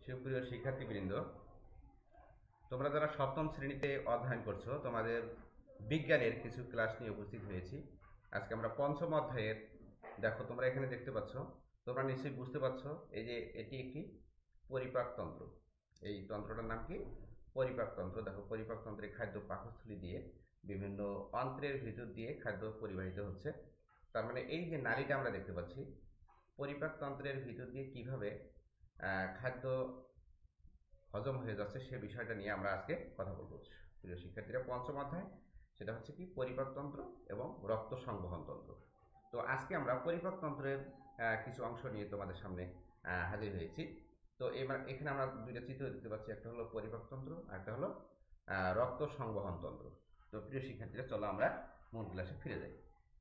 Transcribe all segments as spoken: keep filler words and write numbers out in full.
সুপ্রিয় শিক্ষার্থীবৃন্দ, তোমরা যারা সপ্তম শ্রেণীতে অধ্যয়ন করছো তোমাদের বিজ্ঞানের কিছু ক্লাস নিয়ে উপস্থিত হয়েছি। আজকে আমরা পঞ্চম অধ্যায়ের, দেখো তোমরা এখানে দেখতে পাচ্ছ, তোমরা নিশ্চয়ই বুঝতে পারছো এই যে এটি একটি পরিপাকতন্ত্র। এই তন্ত্রটার নাম কি? পরিপাকতন্ত্র। দেখো পরিপাকতন্ত্রে খাদ্য পাকস্থলী দিয়ে বিভিন্ন অন্ত্রের ভিতর দিয়ে খাদ্য পরিবাহিত হচ্ছে। তার মানে এই যে নালীটা আমরা দেখতে পাচ্ছি, পরিপাকতন্ত্রের ভিতর দিয়ে কিভাবে খাদ্য হজম হয়ে যাচ্ছে সে বিষয়টা নিয়ে আমরা আজকে কথা বলবো। প্রিয় শিক্ষার্থীরা, পঞ্চম অধ্যায় সেটা হচ্ছে কি পরিপাকতন্ত্র এবং রক্ত সংবহন তন্ত্র। তো আজকে আমরা পরিপাকতন্ত্রের কিছু অংশ নিয়ে তোমাদের সামনে হাজির হয়েছি। তো এবার এখানে আমরা দুইটা চিত্র দেখতে পাচ্ছি, একটা হলো পরিপাকতন্ত্র আর একটা হলো রক্ত সংবহন তন্ত্র। তো প্রিয় শিক্ষার্থীরা, চলো আমরা মূল ক্লাসে ফিরে যাই।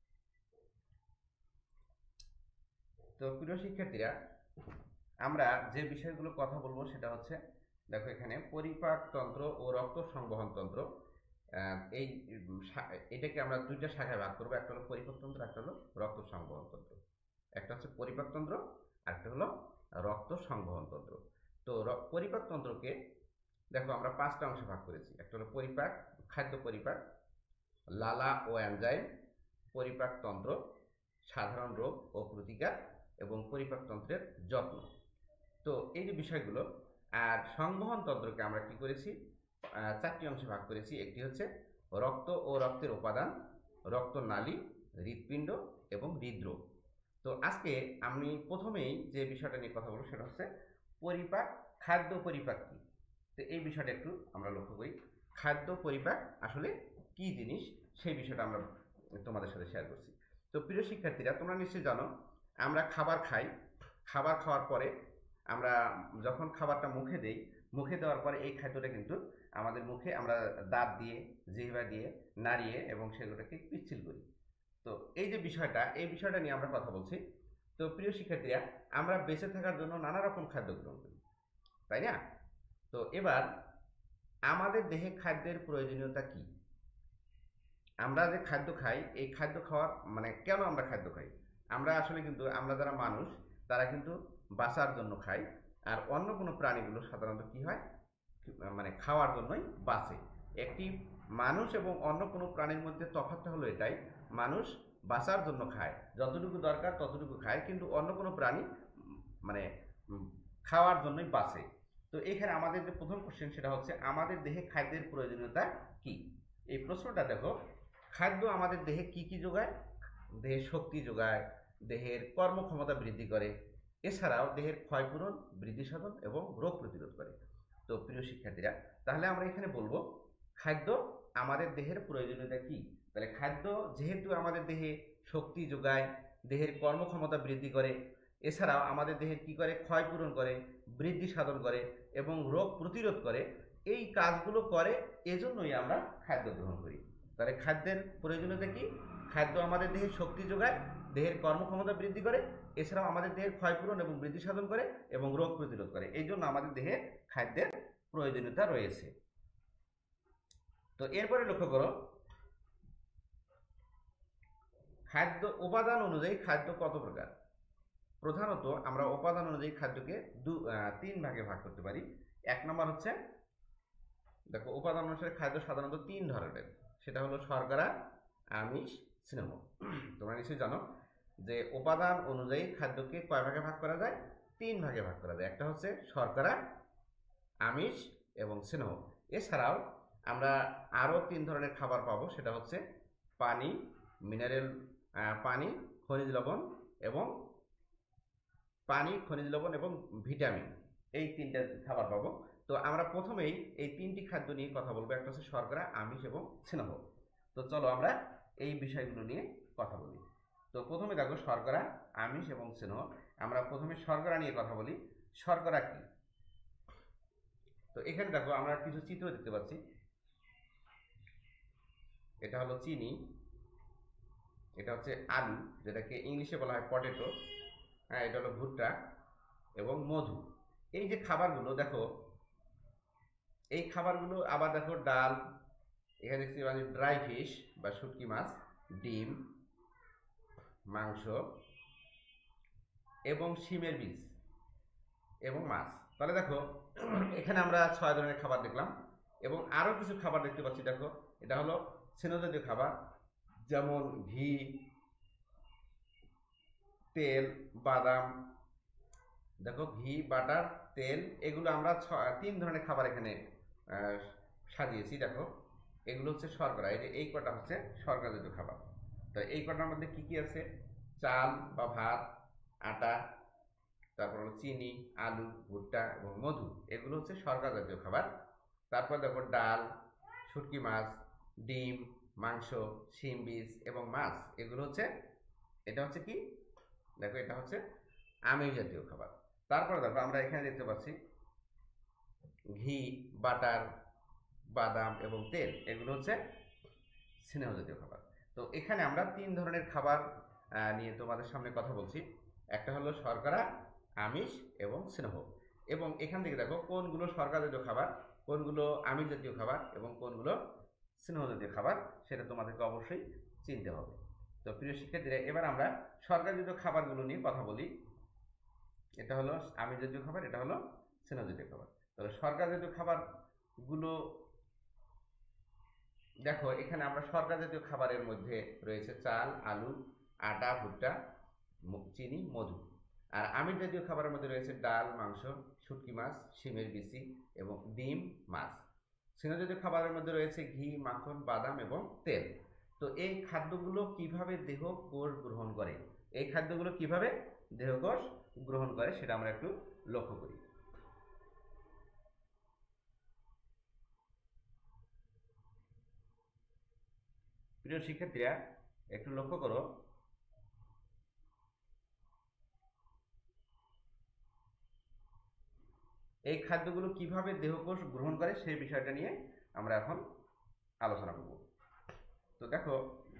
তো প্রিয় শিক্ষার্থীরা, আমরা যে বিষয়গুলো কথা বলবো সেটা হচ্ছে, দেখো এখানে পরিপাকতন্ত্র ও রক্ত সংবহন তন্ত্র, এই এটাকে আমরা দুইটা শাখায় ভাগ করবো। একটা হলো পরিপাকতন্ত্র, একটা হলো রক্ত সংবহন তন্ত্র। একটা হচ্ছে পরিপাকতন্ত্র আর একটা হলো রক্ত সংবহন তন্ত্র। তো পরিপাকতন্ত্রকে দেখো আমরা পাঁচটা অংশে ভাগ করেছি। একটা হলো পরিপাক, খাদ্য পরিপাক, লালা ও এনজাইম, পরিপাকতন্ত্র, সাধারণ রোগ ও প্রতিকার এবং পরিপাকতন্ত্রের যত্ন। তো এই যে বিষয়গুলো, আর সংবহন তন্ত্রকে আমরা কি করেছি, চারটি অংশে ভাগ করেছি। একটি হচ্ছে রক্ত ও রক্তের উপাদান, রক্তনালী, হৃৎপিণ্ড এবং হৃদরোগ। তো আজকে আমি প্রথমেই যে বিষয়টা নিয়ে কথা বলবো সেটা হচ্ছে পরিপাক, খাদ্য পরিপাক কি। তো এই বিষয়টা একটু আমরা লক্ষ্য করি। খাদ্য পরিপাক আসলে কি জিনিস সেই বিষয়টা আমরা তোমাদের সাথে শেয়ার করছি। তো প্রিয় শিক্ষার্থীরা, তোমরা নিশ্চয়ই জানো আমরা খাবার খাই। খাবার খাওয়ার পরে আমরা যখন খাবারটা মুখে দেই, মুখে দেওয়ার পরে এই খাদ্যটা কিন্তু আমাদের মুখে আমরা দাঁত দিয়ে, জিহ্বা দিয়ে নাড়িয়ে এবং সেগুলোকে পিচ্ছিল করি। তো এই যে বিষয়টা, এই বিষয়টা নিয়ে আমরা কথা বলছি। তো প্রিয় শিক্ষার্থীরা, আমরা বেঁচে থাকার জন্য নানা রকম খাদ্য গ্রহণ করি, তাই না? তো এবার আমাদের দেহে খাদ্যের প্রয়োজনীয়তা কি? আমরা যে খাদ্য খাই, এই খাদ্য খাওয়ার মানে কেন আমরা খাদ্য খাই? আমরা আসলে কিন্তু আমরা যারা মানুষ তারা কিন্তু বাঁচার জন্য খাই, আর অন্য কোনো প্রাণীগুলো সাধারণত কি হয়, মানে খাওয়ার জন্যই বাঁচে। একটি মানুষ এবং অন্য কোনো প্রাণীর মধ্যে তফাৎটা হলো এটাই, মানুষ বাঁচার জন্য খায়, যতটুকু দরকার ততটুকু খায়, কিন্তু অন্য কোনো প্রাণী মানে খাওয়ার জন্যই বাঁচে। তো এখানে আমাদের যে প্রথম কোশ্চেন সেটা হচ্ছে আমাদের দেহে খাদ্যের প্রয়োজনীয়তা কি। এই প্রশ্নটা দেখো, খাদ্য আমাদের দেহে কি কি যোগায়? দেহের শক্তি যোগায়, দেহের কর্মক্ষমতা বৃদ্ধি করে, এছাড়াও দেহের ক্ষয়পূরণ, বৃদ্ধি সাধন এবং রোগ প্রতিরোধ করে। তো প্রিয় শিক্ষার্থীরা, তাহলে আমরা এখানে বলবো খাদ্য আমাদের দেহের প্রয়োজনীয়তা কি। তাহলে খাদ্য যেহেতু আমাদের দেহে শক্তি যোগায়, দেহের কর্মক্ষমতা বৃদ্ধি করে, এছাড়াও আমাদের দেহের কি করে, ক্ষয়পূরণ করে, বৃদ্ধি সাধন করে এবং রোগ প্রতিরোধ করে, এই কাজগুলো করে, এজন্যই আমরা খাদ্য গ্রহণ করি। তাহলে খাদ্যের প্রয়োজনীয়তা কি? খাদ্য আমাদের দেহে শক্তি যোগায়, দেহের কর্মক্ষমতা বৃদ্ধি করে, এছাড়াও আমাদের দেহের ক্ষয়পূরণ এবং বৃদ্ধি সাধন করে এবং রোগ প্রতিরোধ করে। এই জন্য আমাদের দেহে খাদ্যের প্রয়োজনীয়তা রয়েছে। তো এরপরে লক্ষ্য করো, খাদ্য উপাদান অনুযায়ী খাদ্য কত প্রকার? প্রধানত আমরা উপাদান অনুযায়ী খাদ্যকে দু তিন ভাগে ভাগ করতে পারি। এক নম্বর হচ্ছে, দেখো উপাদান অনুসারে খাদ্য সাধারণত তিন ধরনের, সেটা হলো শর্করা, আমিষ, স্নেহ। তোমরা নিশ্চয়ই জানো যে উপাদান অনুযায়ী খাদ্যকে কয় ভাগে ভাগ করা যায়? তিন ভাগে ভাগ করা যায়। একটা হচ্ছে শর্করা, আমিষ এবং স্নেহ। এছাড়াও আমরা আরও তিন ধরনের খাবার পাবো, সেটা হচ্ছে পানি, মিনারেল পানি, খনিজ লবণ এবং পানি, খনিজ লবণ এবং ভিটামিন, এই তিনটা খাবার পাবো। তো আমরা প্রথমেই এই তিনটি খাদ্য নিয়ে কথা বলবো, একটা হচ্ছে শর্করা, আমিষ এবং স্নেহ। তো চলো আমরা এই বিষয়গুলো নিয়ে কথা বলি। তো প্রথমে দেখো শর্করা, আমিষ এবং স্নেহ। আমরা প্রথমে শর্করা নিয়ে কথা বলি। শর্করা কি? তো এখানে দেখো আমরা কিছু চিত্র দেখতে পাচ্ছি। এটা হলো চিনি, এটা হচ্ছে আলু, যেটাকে ইংলিশে বলা হয় পটেটো, হ্যাঁ, এটা হলো ভুট্টা এবং মধু। এই যে খাবারগুলো দেখো, এই খাবারগুলো আবার দেখো ডাল, এখানে দেখছি মানে ড্রাই ফিশ বা শুটকি মাছ, ডিম, মাংস এবং শিমের বীজ এবং মাছ। তাহলে দেখো এখানে আমরা ছয় ধরনের খাবার দেখলাম এবং আরো কিছু খাবার দেখতে পাচ্ছি। দেখো এটা হলো স্নেহজাতীয় খাবার, যেমন ঘি, তেল, বাদাম। দেখো ঘি, বাটার, তেল, এগুলো আমরা তিন ধরনের খাবার এখানে সাজিয়েছি। দেখো এগুলো হচ্ছে শর্করা, এই যে এই কটা হচ্ছে শর্করা জাতীয় খাবার। তো এই কটার মধ্যে কি কি আছে? চাল বা ভাত, আটা, তারপর হলো চিনি, আলু, ভুট্টা এবং মধু, এগুলো হচ্ছে শর্করা জাতীয় খাবার। তারপর দেখো ডাল, শুটকি মাছ, ডিম, মাংস, শিম বীজ এবং মাছ, এগুলো হচ্ছে, এটা হচ্ছে কি, দেখো এটা হচ্ছে আমিষ জাতীয় খাবার। তারপর দেখো আমরা এখানে দেখতে পাচ্ছি ঘি, বাটার, বাদাম এবং তেল, এগুলো হচ্ছে স্নেহ জাতীয় খাবার। তো এখানে আমরা তিন ধরনের খাবার নিয়ে তোমাদের সামনে কথা বলছি। একটা হলো শর্করা, আমিষ এবং স্নেহ। এবং এখান থেকে দেখো কোনগুলো শর্করা জাতীয় খাবার, কোনগুলো আমিষ জাতীয় খাবার এবং কোনগুলো স্নেহ জাতীয় খাবার, সেটা তোমাদেরকে অবশ্যই চিনতে হবে। তো প্রিয় শিক্ষার্থীরা, এবার আমরা শর্করা জাতীয় খাবারগুলো নিয়ে কথা বলি। এটা হলো আমিষ জাতীয় খাবার, এটা হলো স্নেহ জাতীয় খাবার। তাহলে শর্করা জাতীয় খাবারগুলো দেখো এখানে আমরা শর্করা জাতীয় খাবারের মধ্যে রয়েছে চাল, আলু, আটা, ভুট্টা, চিনি, মধু। আর আমিষ জাতীয় খাবারের মধ্যে রয়েছে ডাল, মাংস, শুটকি মাছ, শিমের বিচি এবং ডিম, মাছ। স্নেহ জাতীয় খাবারের মধ্যে রয়েছে ঘি, মাখন, বাদাম এবং তেল। তো এই খাদ্যগুলো কিভাবে দেহ কোষ গ্রহণ করে, এই খাদ্যগুলো কিভাবে দেহকোষ গ্রহণ করে সেটা আমরা একটু লক্ষ্য করি। প্রিয় শিক্ষার্থীরা, একটু লক্ষ্য করো, এই খাদ্যগুলো কিভাবে দেহকোষ গ্রহণ করে সেই বিষয়টা নিয়ে আমরা এখন আলোচনা করব। তো দেখো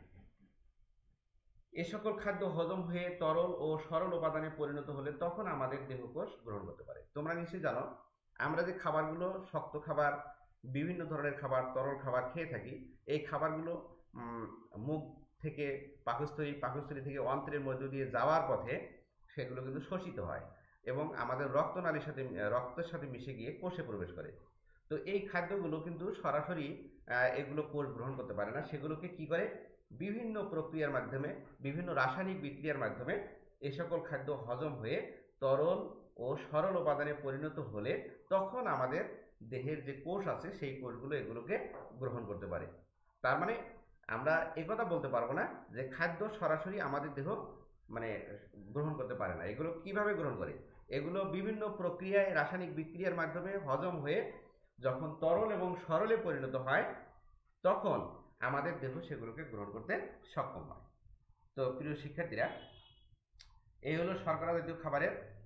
এ সকল খাদ্য হজম হয়ে তরল ও সরল উপাদানে পরিণত হলে তখন আমাদের দেহকোষ গ্রহণ করতে পারে। তোমরা নিশ্চয়ই জানো আমরা যে খাবারগুলো, শক্ত খাবার, বিভিন্ন ধরনের খাবার, তরল খাবার খেয়ে থাকি, এই খাবারগুলো মুখ থেকে পাকস্থলী, পাকস্থলী থেকে অন্ত্রের মধ্য দিয়ে যাওয়ার পথে সেগুলো কিন্তু শোষিত হয় এবং আমাদের রক্তনালীর সাথে, রক্তের সাথে মিশে গিয়ে কোষে প্রবেশ করে। তো এই খাদ্যগুলো কিন্তু সরাসরি এগুলো কোষ গ্রহণ করতে পারে না, সেগুলোকে কি করে, বিভিন্ন প্রক্রিয়ার মাধ্যমে, বিভিন্ন রাসায়নিক বিক্রিয়ার মাধ্যমে এ সকল খাদ্য হজম হয়ে তরল ও সরল উপাদানে পরিণত হলে তখন আমাদের দেহের যে কোষ আছে সেই কোষগুলো এগুলোকে গ্রহণ করতে পারে। তার মানে আমরা একথা বলতে পারবো না যে খাদ্য সরাসরি আমাদের দেহ মানে গ্রহণ করতে পারে না। এগুলো কিভাবে গ্রহণ করে, এগুলো বিভিন্ন প্রক্রিয়ায়, রাসায়নিক বিক্রিয়ার মাধ্যমে হজম হয়ে যখন তরল এবং সরলে পরিণত হয় তখন আমাদের দেহ সেগুলোকে গ্রহণ করতে সক্ষম হয়। তো প্রিয় শিক্ষার্থীরা, এই হলো শর্করা জাতীয় খাবারের